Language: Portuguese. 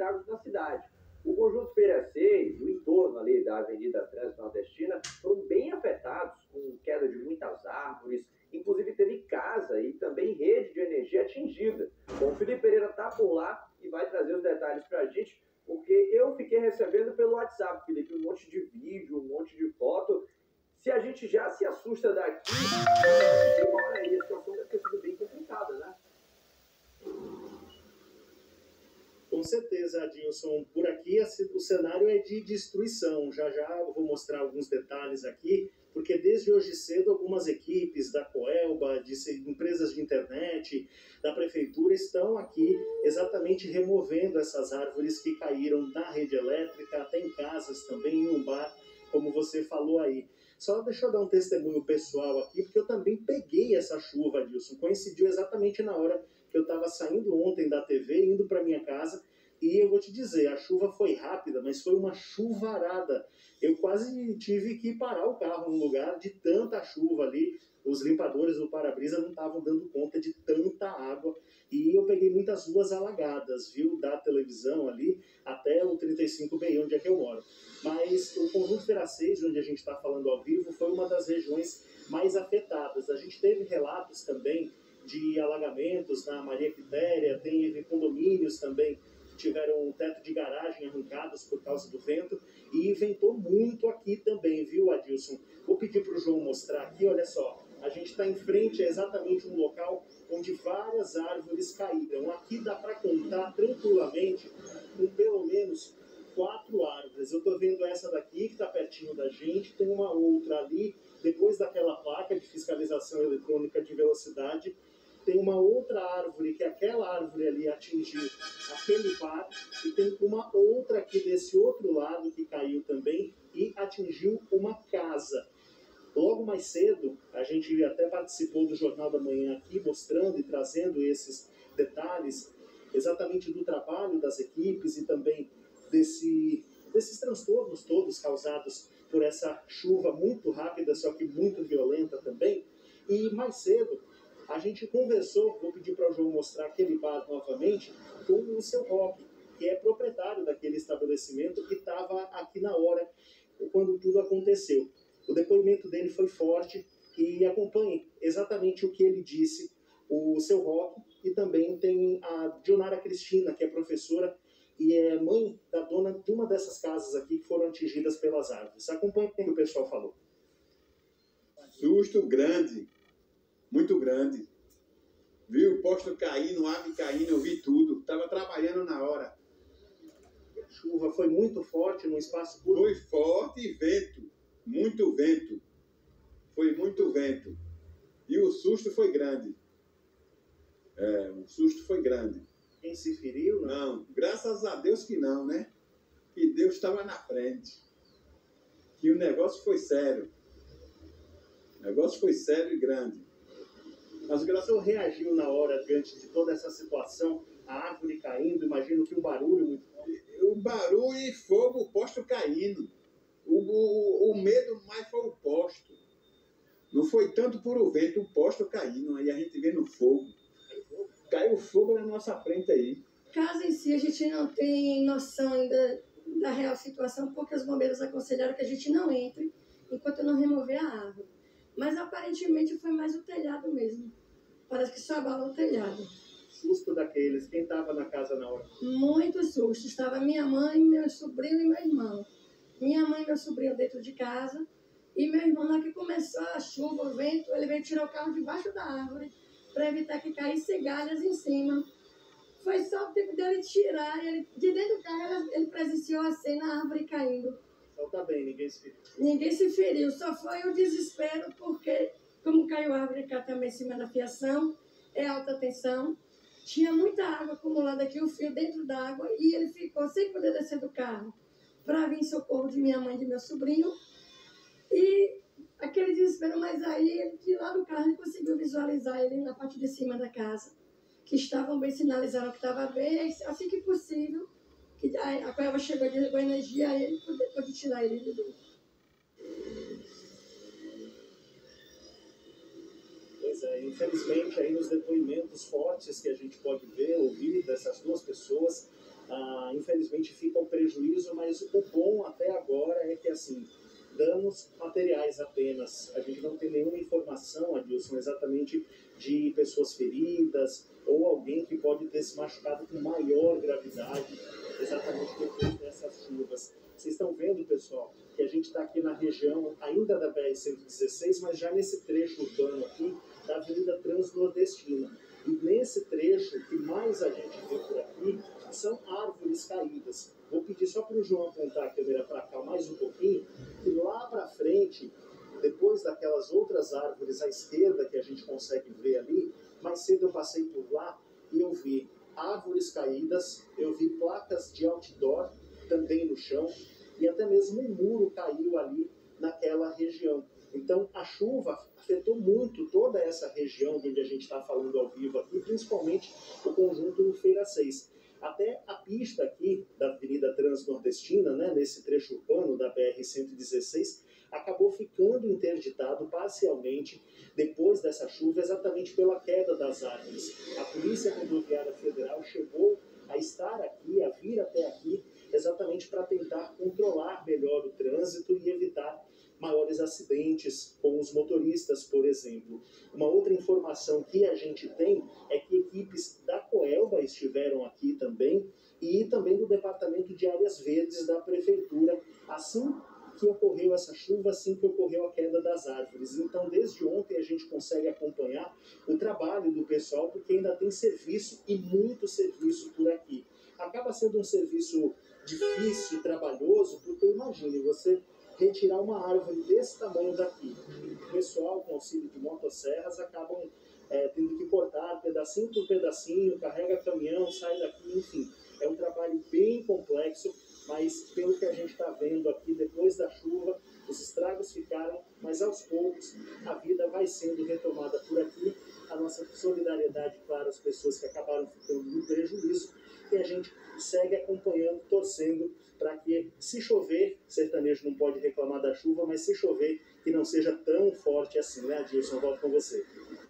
estragos na cidade. O conjunto Feira 6, o entorno ali da Avenida Trânsito Nordestina, foram bem afetados, com queda de muitas árvores, inclusive teve casa e também rede de energia atingida. Bom, o Felipe Pereira está por lá e vai trazer os detalhes para a gente, porque eu fiquei recebendo pelo WhatsApp, Felipe, um monte de vídeo, um monte de foto. Se a gente já se assusta daqui, embora aí a situação deve ter sido bem complicada, né? Com certeza, Adilson. Por aqui o cenário é de destruição. Já eu vou mostrar alguns detalhes aqui, porque desde hoje cedo algumas equipes da Coelba, de empresas de internet, da prefeitura estão aqui exatamente removendo essas árvores que caíram na rede elétrica, até em casas também, em um bar, como você falou aí. Só deixa eu dar um testemunho pessoal aqui, porque eu também peguei essa chuva, Adilson. Coincidiu exatamente na hora que eu estava saindo ontem da TV, indo para minha casa, e eu vou te dizer, a chuva foi rápida, mas foi uma chuvarada. Eu quase tive que parar o carro no lugar de tanta chuva ali. Os limpadores do para-brisa não estavam dando conta de tanta água, e eu peguei muitas ruas alagadas, viu, da televisão ali até o 35B, onde é que eu moro. Mas o conjunto Feira 6, onde a gente está falando ao vivo, foi uma das regiões mais afetadas. A gente teve relatos também de alagamentos na Maria Quitéria, teve condomínios também que tiveram o teto de garagem arrancados por causa do vento, e ventou muito aqui também, viu, Adilson? Vou pedir para o João mostrar aqui, olha só, a gente está em frente a exatamente um local onde várias árvores caíram. Aqui dá para contar tranquilamente com pelo menos 4 árvores. Eu estou vendo essa daqui, que está pertinho da gente, tem uma outra ali, depois daquela placa de fiscalização eletrônica de velocidade, tem uma outra árvore, que aquela árvore ali atingiu aquele bar, e tem uma outra aqui desse outro lado que caiu também e atingiu uma casa. Logo mais cedo, a gente até participou do Jornal da Manhã aqui, mostrando e trazendo esses detalhes exatamente do trabalho das equipes e também desses transtornos todos causados por essa chuva muito rápida, só que muito violenta também. E mais cedo, a gente conversou, vou pedir para o João mostrar aquele bar novamente, com o seu Rock, que é proprietário daquele estabelecimento, que estava aqui na hora, quando tudo aconteceu. O depoimento dele foi forte, e acompanhe exatamente o que ele disse, o seu Rock, e também tem a Dionara Cristina, que é professora e é mãe da dona de uma dessas casas aqui que foram atingidas pelas árvores. Acompanhe o que o pessoal falou. Susto grande, muito grande. Vi o posto caindo, árvore caindo, eu vi tudo. Estava trabalhando na hora. A chuva foi muito forte no espaço curto. Foi forte e vento, muito vento. Foi muito vento. E o susto foi grande. O susto foi grande. Quem se feriu? Não, graças a Deus que não, né? Que Deus estava na frente. Que o negócio foi sério. O negócio foi sério e grande. Mas o Gração reagiu na hora diante de toda essa situação, a árvore caindo, imagino que um barulho muito forte. O barulho e fogo, o posto caindo. O medo mais foi o posto. Não foi tanto por o vento, o posto caindo, aí a gente vendo fogo. Caiu fogo na nossa frente aí. Caso em si, a gente não tem noção ainda da real situação, porque os bombeiros aconselharam que a gente não entre enquanto não remover a árvore. Mas aparentemente foi mais o telhado mesmo. Parece que só abalou o telhado. Susto daqueles. Quem estava na casa na hora? Muito susto. Estava minha mãe, meu sobrinho e meu irmão. Minha mãe e meu sobrinho dentro de casa. E meu irmão, na que começou a chuva, o vento, ele veio tirar o carro debaixo da árvore para evitar que caísse galhas em cima. Foi só o tempo dele tirar. De dentro do carro, ele presenciou a cena, a árvore caindo. Então tá bem, ninguém se feriu. Ninguém se feriu, só foi o desespero, porque como caiu a árvore cá também em cima da fiação, é alta tensão, tinha muita água acumulada aqui, o fio dentro da água, e ele ficou sem poder descer do carro para vir em socorro de minha mãe e de meu sobrinho, e aquele desespero, mas aí de lá do carro ele conseguiu visualizar ele na parte de cima da casa, que estavam bem, sinalizaram que estava bem, assim que possível, que a Coelba chegou de energia, aí ele pôde tirar ele de dentro. Pois é, infelizmente aí nos depoimentos fortes que a gente pode ver, ouvir dessas duas pessoas, infelizmente fica o prejuízo, mas o bom até agora é que, assim, danos materiais apenas. A gente não tem nenhuma informação, Adilson, exatamente de pessoas feridas ou alguém que pode ter se machucado com maior gravidade, exatamente depois dessas chuvas. Vocês estão vendo, pessoal, que a gente está aqui na região ainda da BR-116, mas já nesse trecho urbano aqui da Avenida Transnordestina. E nesse trecho, que mais a gente vê por aqui, são árvores caídas. Vou pedir só para o João apontar a câmera para cá mais um pouquinho, que lá para frente, depois daquelas outras árvores à esquerda que a gente consegue ver ali, mais cedo eu passei por lá e eu vi árvores caídas, eu vi placas de outdoor também no chão, e até mesmo um muro caiu ali naquela região. Então, a chuva afetou muito toda essa região onde a gente está falando ao vivo aqui, principalmente o conjunto do Feira 6. Até a pista aqui da Avenida Transnordestina, né, nesse trecho urbano da BR-116, acabou ficando interditado parcialmente depois dessa chuva, exatamente pela queda das árvores. A Polícia Rodoviária Federal chegou a estar aqui, a vir até aqui, exatamente para tentar controlar melhor o trânsito e evitar maiores acidentes com os motoristas, por exemplo. Uma outra informação que a gente tem é que equipes da Coelba estiveram aqui também e também do Departamento de Áreas Verdes da Prefeitura, assim que ocorreu essa chuva, assim que ocorreu a queda das árvores. Então, desde ontem a gente consegue acompanhar o trabalho do pessoal, porque ainda tem serviço e muito serviço por aqui. Acaba sendo um serviço difícil, trabalhoso, porque imagine, você retirar uma árvore desse tamanho daqui. O pessoal, com auxílio de motosserras, acabam tendo que cortar pedacinho por pedacinho, carrega caminhão, sai daqui, enfim. É um trabalho bem complexo, mas pelo que a gente está vendo aqui, depois da chuva, os estragos ficaram, mas aos poucos a vida vai sendo retomada por aqui. A nossa solidariedade, claro, às pessoas que acabaram ficando no prejuízo, e a gente segue acompanhando, torcendo para que, se chover, sertanejo não pode reclamar da chuva, mas se chover, que não seja tão forte assim, né, Adilson? Volto com você.